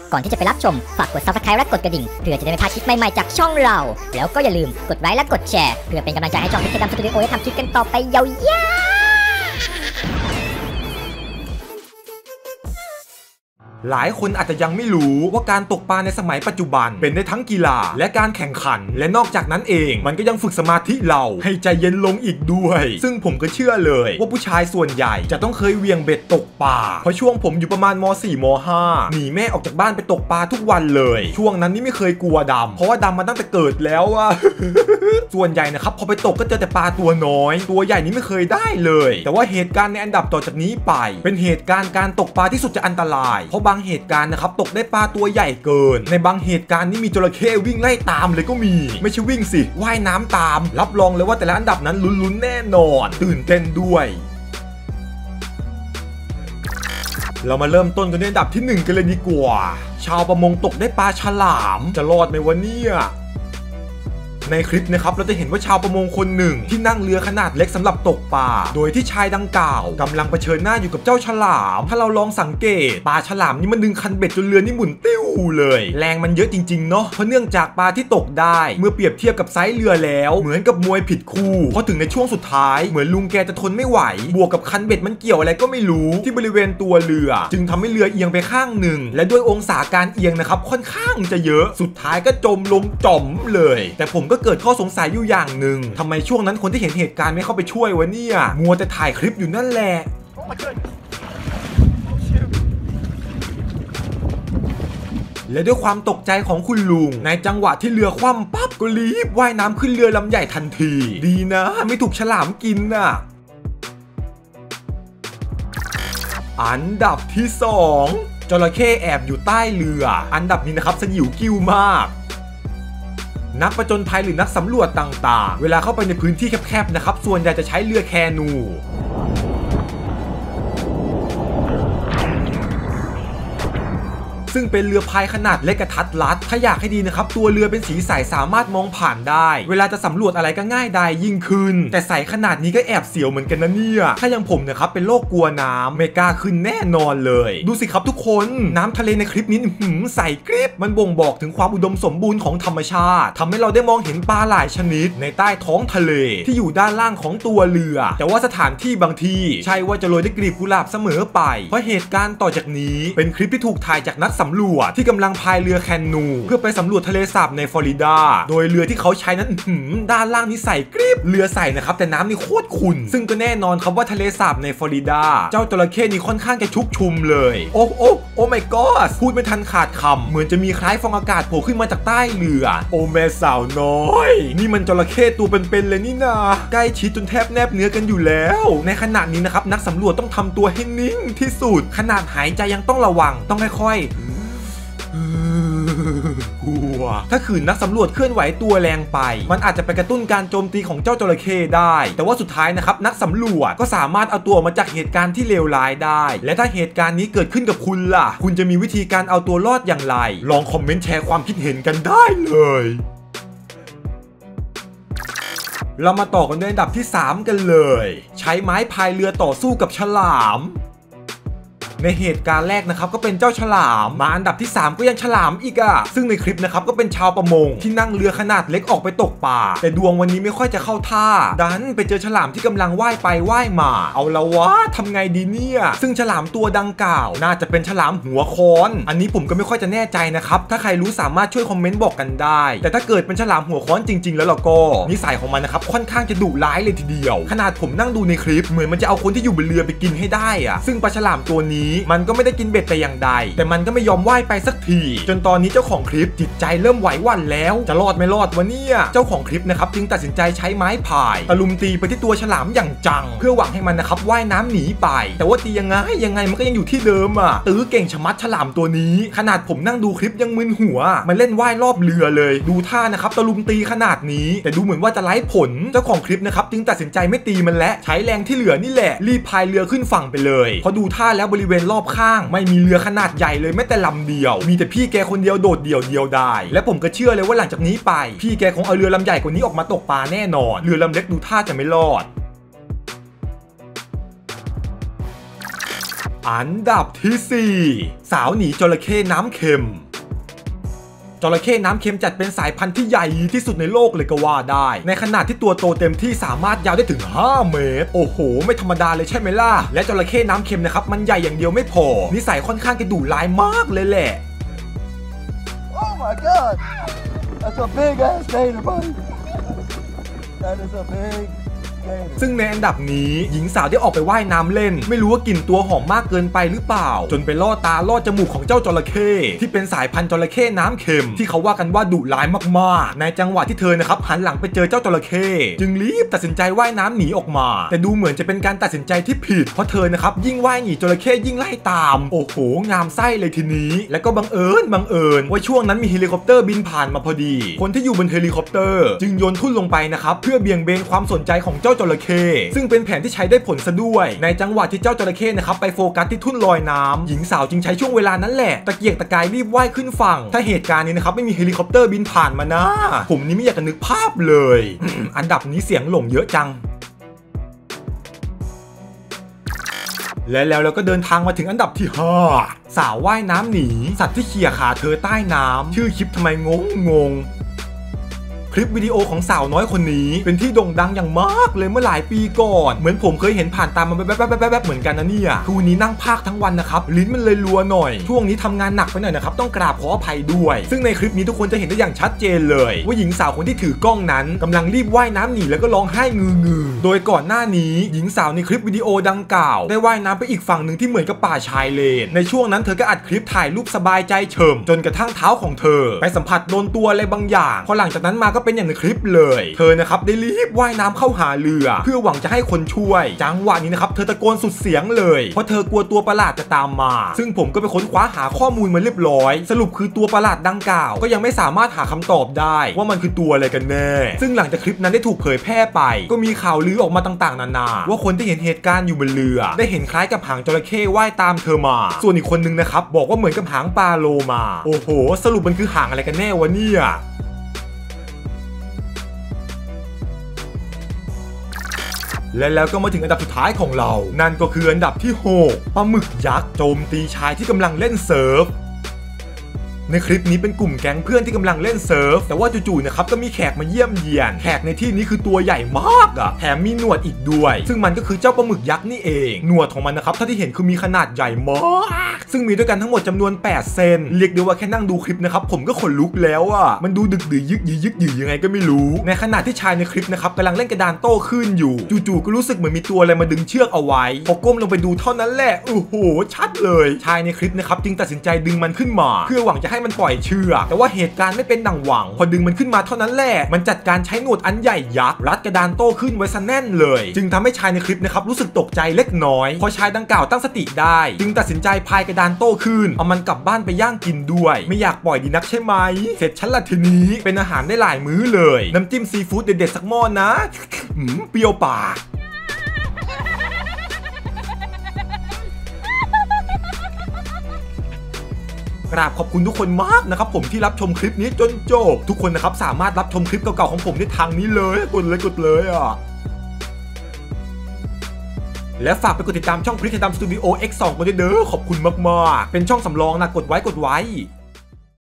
ก่อนที่จะไปรับชมฝากกด Subscribe และกดกระดิ่งเพื่อจะได้ไม่พลาดคลิปใหม่ๆจากช่องเราแล้วก็อย่าลืมกดไลค์และกดแชร์เพื่อเป็นกำลังใจให้ช่องพิกดำสตูดิโอได้ทำคลิปกันต่อไปยาวหลายคนอาจจะยังไม่รู้ว่าการตกปลาในสมัยปัจจุบันเป็นได้ทั้งกีฬาและการแข่งขันและนอกจากนั้นเองมันก็ยังฝึกสมาธิเราให้ใจเย็นลงอีกด้วยซึ่งผมก็เชื่อเลยว่าผู้ชายส่วนใหญ่จะต้องเคยเวียงเบ็ดตกปลาเพราะช่วงผมอยู่ประมาณม.4 ม.5 หนีแม่ออกจากบ้านไปตกปลาทุกวันเลยช่วงนั้นนี่ไม่เคยกลัวดำเพราะว่าดำมาตั้งแต่เกิดแล้วอะ ส่วนใหญ่นะครับพอไปตกก็เจอแต่ปลาตัวน้อยตัวใหญ่นี้ไม่เคยได้เลยแต่ว่าเหตุการณ์ในอันดับต่อจากนี้ไปเป็นเหตุการณ์การตกปลาที่สุดจะอันตรายเพราะบางเหตุการณ์นะครับตกได้ปลาตัวใหญ่เกินในบางเหตุการณ์นี่มีจระเข้วิ่งไล่ตามเลยก็มีไม่ใช่วิ่งสิว่ายน้ำตามรับรองเลยว่าแต่ละอันดับนั้นลุ้นๆแน่นอนตื่นเต้นด้วยเรามาเริ่มต้นกันในอันดับที่1กันเลยดีกว่าชาวประมงตกได้ปลาฉลามจะรอดไหมวะเนี่ยในคลิปนะครับเราจะเห็นว่าชาวประมงคนหนึ่งที่นั่งเรือขนาดเล็กสำหรับตกปลาโดยที่ชายดังกล่าวกำลังเผชิญหน้าอยู่กับเจ้าฉลามถ้าเราลองสังเกตปลาฉลามนี่มันดึงคันเบ็ดจนเรือนี่หมุนติ้วเลยแรงมันเยอะจริงๆเนาะเพราะเนื่องจากปลาที่ตกได้เมื่อเปรียบเทียบกับไซส์เรือแล้วเหมือนกับมวยผิดคู่เพราะถึงในช่วงสุดท้ายเหมือนลุงแกจะทนไม่ไหวบวกกับคันเบ็ดมันเกี่ยวอะไรก็ไม่รู้ที่บริเวณตัวเรือจึงทำให้เรือเอียงไปข้างหนึ่งและด้วยองศาการเอียงนะครับค่อนข้างจะเยอะสุดท้ายก็จมลงจ่อมเลยแต่ผมก็เกิดข้อสงสัยอยู่อย่างหนึ่งทำไมช่วงนั้นคนที่เห็นเหตุการณ์ไม่เข้าไปช่วยวะเนี่ยมัวแต่ถ่ายคลิปอยู่นั่นแหละและด้วยความตกใจของคุณลุงในจังหวะที่เรือคว่ำปั๊บก็รีบว่ายน้ำขึ้นเรือลำใหญ่ทันทีดีนะไม่ถูกฉลามกินน่ะอันดับที่2จระเข้แอบอยู่ใต้เรืออันดับนี้นะครับสยิวกิ้วมากนักผจญภัยหรือนักสำรวจต่างๆเวลาเข้าไปในพื้นที่แคบๆนะครับส่วนใหญ่จะใช้เรือแคนูซึ่งเป็นเรือพายขนาดเล็กกระทัดรัดถ้าอยากให้ดีนะครับตัวเรือเป็นสีใสสามารถมองผ่านได้เวลาจะสำรวจอะไรก็ง่ายดายยิ่งขึ้นแต่ใสขนาดนี้ก็แอบเสียวเหมือนกันนะเนี่ยถ้าอย่างผมนะครับเป็นโรคกลัวน้ำไม่กล้าขึ้นแน่นอนเลยดูสิครับทุกคนน้ำทะเลในคลิปนี้ใสกริบมันบ่งบอกถึงความอุดมสมบูรณ์ของธรรมชาติทำให้เราได้มองเห็นปลาหลายชนิดในใต้ท้องทะเลที่อยู่ด้านล่างของตัวเรือแต่ว่าสถานที่บางที่ใช่ว่าจะโรยด้วยกลีบกุหลาบเสมอไปเพราะเหตุการณ์ต่อจากนี้เป็นคลิปที่ถูกถ่ายจากนักสำรวจที่กำลังพายเรือแคนูเพื่อไปสำรวจทะเลสาบในฟลอริดาโดยเรือที่เขาใช้นั้นด้านล่างนี่ใสกริบเรือใสนะครับแต่น้ำนี่โคตรขุ่นซึ่งก็แน่นอนครับว่าทะเลสาบในฟลอริดาเจ้าจระเข้นี่ค่อนข้างจะชุกชุมเลยโอ้ my god พูดไม่ทันขาดคำเหมือนจะมีคล้ายฟองอากาศโผล่ขึ้นมาจากใต้เรือโอ้แม่สาวน้อยนี่มันจระเข้ตัวเป็นๆเลยนี่นาใกล้ชิดจนแทบแนบเนื้อกันอยู่แล้วในขณะนี้นะครับนักสำรวจต้องทำตัวให้นิ่งที่สุดขนาดหายใจยังต้องระวังต้องค่อยๆกลัวถ้าขืนนักสำรวจเคลื่อนไหวตัวแรงไปมันอาจจะไปกระตุ้นการโจมตีของเจ้าจระเข้ได้แต่ว่าสุดท้ายนะครับนักสำรวจก็สามารถเอาตัวมาจากเหตุการณ์ที่เลวร้ายได้และถ้าเหตุการณ์นี้เกิดขึ้นกับคุณล่ะคุณจะมีวิธีการเอาตัวรอดอย่างไรลองคอมเมนต์แชร์ความคิดเห็นกันได้เลยเรามาต่อกันด้วยอันดับที่3กันเลยใช้ไม้พายเรือต่อสู้กับฉลามในเหตุการณ์แรกนะครับก็เป็นเจ้าฉลามมาอันดับที่3ก็ยังฉลามอีกอะซึ่งในคลิปนะครับก็เป็นชาวประมงที่นั่งเรือขนาดเล็กออกไปตกปลาแต่ดวงวันนี้ไม่ค่อยจะเข้าท่าดันไปเจอฉลามที่กำลังว่ายไปว่ายมาเอาละวะทำไงดีเนี่ยซึ่งฉลามตัวดังกล่าวน่าจะเป็นฉลามหัวค้อนอันนี้ผมก็ไม่ค่อยจะแน่ใจนะครับถ้าใครรู้สามารถช่วยคอมเมนต์บอกกันได้แต่ถ้าเกิดเป็นฉลามหัวค้อนจริงๆแล้วเราก็นิสัยของมันนะครับค่อนข้างจะดุร้ายเลยทีเดียวขนาดผมนั่งดูในคลิปเหมือนมันจะเอาคนที่อยู่บนเรือไปกินให้ได้อะซึ่งปลาฉลามตัวนี้มันก็ไม่ได้กินเบ็ดแต่อย่างใดแต่มันก็ไม่ยอมว่ายไปสักทีจนตอนนี้เจ้าของคลิปจิตใจเริ่มไหวหวั่นแล้วจะรอดไม่รอดวะเนี่ยเจ้าของคลิปนะครับจึงตัดสินใจใช้ไม้พายตะลุมตีไปที่ตัวฉลามอย่างจังเพื่อหวังให้มันนะครับว่ายน้ำหนีไปแต่ว่าตียังไงมันก็ยังอยู่ที่เดิมอ่ะตื้อเก่งชะมัดฉลามตัวนี้ขนาดผมนั่งดูคลิปยังมึนหัวมันเล่นว่ายรอบเรือเลยดูท่านะครับตะลุมตีขนาดนี้แต่ดูเหมือนว่าจะไร้ผลเจ้าของคลิปนะครับจึงตัดสินใจไม่ตีมันและใช้แรงที่เหลือนี่แหละรีบพายเรือขึ้นฝั่งไปเลยพอดูท่าแล้วบริเวณรอบข้างไม่มีเรือขนาดใหญ่เลยแม้แต่ลำเดียวมีแต่พี่แกคนเดียวโดดเดี่ยวได้และผมก็เชื่อเลยว่าหลังจากนี้ไปพี่แกคงเอาเรือลำใหญ่กว่านี้ออกมาตกปลาแน่นอนเรือลำเล็กดูท่าจะไม่รอดอันดับที่4สาวหนีจระเข้น้ำเค็มจระเข้น้ำเค็มจัดเป็นสายพันธุ์ที่ใหญ่ที่สุดในโลกเลยก็ว่าได้ในขนาดที่ตัวโตเต็มที่สามารถยาวได้ถึง5 เมตรโอ้โหไม่ธรรมดาเลยใช่ไหมล่ะและจระเข้น้ำเค็มนะครับมันใหญ่อย่างเดียวไม่พอนิสัยค่อนข้างจะดุร้ายมากเลยแหละ Oh my god that's a big ass gator buddy that is a big ซึ่งในอันดับนี้หญิงสาวได้ออกไปว่ายน้ำเล่นไม่รู้ว่ากลิ่นตัวหอมมากเกินไปหรือเปล่าจนไปล่อตาล่อจมูกของเจ้าจระเข้ที่เป็นสายพันธุ์จระเข้น้ำเค็มที่เขาว่ากันว่าดุร้ายมากๆในจังหวะที่เธอนะครับหันหลังไปเจอเจ้าจระเข้จึงรีบตัดสินใจว่ายน้ำหนีออกมาแต่ดูเหมือนจะเป็นการตัดสินใจที่ผิดเพราะเธอนะครับยิ่งว่ายหนีจระเข้ยิ่งไล่ตามโอ้โหงามไส้เลยทีนี้แล้วก็บังเอิญว่าช่วงนั้นมีเฮลิคอปเตอร์บินผ่านมาพอดีคนที่อยู่บนเฮลิคอปเตอร์จึงโยนทุ่นลงไปนะครับเพื่อเบี่ยงเบนความสนใจของเจ้าจระเข้ซึ่งเป็นแผนที่ใช้ได้ผลซะด้วยในจังหวะที่เจ้าจระเข้นะครับไปโฟกัสที่ทุ่นลอยน้ำหญิงสาวจึงใช้ช่วงเวลานั้นแหละตะเกียกตะกายรีบว่ายขึ้นฝั่งถ้าเหตุการณ์นี้นะครับไม่มีเฮลิคอปเตอร์บินผ่านมานะผมนี่ไม่อยากจะนึกภาพเลย อันดับนี้เสียงหลงเยอะจังและแล้วเราก็เดินทางมาถึงอันดับที่5สาวว่ายน้ำหนีสัตว์ที่เขี่ยขาเธอใต้น้ำชื่อคลิปทำไมงงคลิปวิดีโอของสาวน้อยคนนี้เป็นที่โด่งดังอย่างมากเลยเมื่อหลายปีก่อนเหมือนผมเคยเห็นผ่านตามมาแวบๆเหมือนกันนะเนี่ยคือวันนี้นั่งพากทั้งวันนะครับลิ้นมันเลยรัวหน่อยช่วงนี้ทำงานหนักไปหน่อยนะครับต้องกราบขออภัยด้วยซึ่งในคลิปนี้ทุกคนจะเห็นได้อย่างชัดเจนเลยว่าหญิงสาวคนที่ถือกล้องนั้นกำลังรีบว่ายน้ำหนีแล้วก็ร้องไห้งือโดยก่อนหน้านี้หญิงสาวในคลิปวิดีโอดังกล่าวได้ว่ายน้ำไปอีกฝั่งหนึ่งที่เหมือนกับป่าชายเลนในช่วงนั้นเธอก็อัดคลิปถ่ายรูปสบายใจเฉิมจนกระทั่งเท้าของเธอไปสัมผัสโดนตัวอะไรบางอย่างพอหลังจากนั้นมาก็เป็นอย่างในคลิปเธอนะครับได้รีบว่ายน้ำเข้าหาเรือเพื่อหวังจะให้คนช่วยจังหวะนี้นะครับเธอตะโกนสุดเสียงเลยเพราะเธอกลัวตัวประหลาดจะตามมาซึ่งผมก็ไปค้นคว้าหาข้อมูลมาเรียบร้อยสรุปคือตัวประหลาดดังกล่าวก็ยังไม่สามารถหาคำตอบได้ว่ามันคือตัวอะไรกันแน่ซึ่งหลังจากคลิปนั้นได้ถูกเผยแพร่ไปก็มีข่าวลือออกมาต่างๆนานาว่าคนที่เห็นเหตุการณ์อยู่บนเรือได้เห็นคล้ายกับหางจระเข้ว่ายตามเธอมาส่วนอีกคนนึงนะครับบอกว่าเหมือนกับหางปลาโลมาโอ้โหสรุปมันคือหางอะไรกันแน่วะเนี่ยและแล้วก็มาถึงอันดับสุดท้ายของเรานั่นก็คืออันดับที่6ปลาหมึกยักษ์โจมตีชายที่กำลังเล่นเซิร์ฟในคลิปนี้เป็นกลุ่มแก๊งเพื่อนที่กำลังเล่นเซิร์ฟแต่ว่าจู่ๆนะครับก็มีแขกมาเยี่ยมเยียนแขกในที่นี้คือตัวใหญ่มากอะแถมมีหนวดอีกด้วยซึ่งมันก็คือเจ้าปลาหมึกยักษ์นี่เองหนวดของมันนะครับถ้าที่เห็นคือมีขนาดใหญ่มากซึ่งมีด้วยกันทั้งหมดจำนวน8 เซนเรียกได้ว่าแค่นั่งดูคลิปนะครับผมก็ขนลุกแล้วอะมันดูดึกดื้อยึกยังไงก็ไม่รู้ในขณะที่ชายในคลิปนะครับกำลังเล่นกระดานโต้คลื่นอยู่จู่ๆก็รู้สึกเหมือนมีตัวอะไรมาดึงเชือกเอาไว้พอก้มลงไปดูเท่านั้นแหละโอ้โหชัดเลยชายในคลิปนะครับจึงตัดสินใจดึงมันขึ้นมาเพื่อหวังจะให้มันปล่อยเชือกแต่ว่าเหตุการณ์ไม่เป็นดังหวังพอดึงมันขึ้นมาเท่านั้นแหละมันจัดการใช้หนวดอันใหญ่ยักษ์รัดกระดานโต้ขึ้นไว้ซะแน่นเลยจึงทำให้ชายในคลิปนะครับรู้สึกตกใจเล็กน้อยพอชายดังกล่าวตั้งสติได้จึงตัดสินใจพายกระดานโต้ขึ้นเอามันกลับบ้านไปย่างกินด้วยไม่อยากปล่อยดีนักใช่ไหมเสร็จฉันละทีนี้เป็นอาหารได้หลายมื้อเลยน้ำจิ้มซีฟู้ดเด็ดๆสักหม้อนะเปรี้ยวปากกราบขอบคุณทุกคนมากนะครับผมที่รับชมคลิปนี้จนจบทุกคนนะครับสามารถรับชมคลิปเก่าๆของผมได้ทางนี้เลยกดเลยอ่ะและฝากไปกดติดตามช่องพริกไทยดำสตูดิโอ X2 กันด้วยเด้อขอบคุณมากๆเป็นช่องสำรองนะกดไว้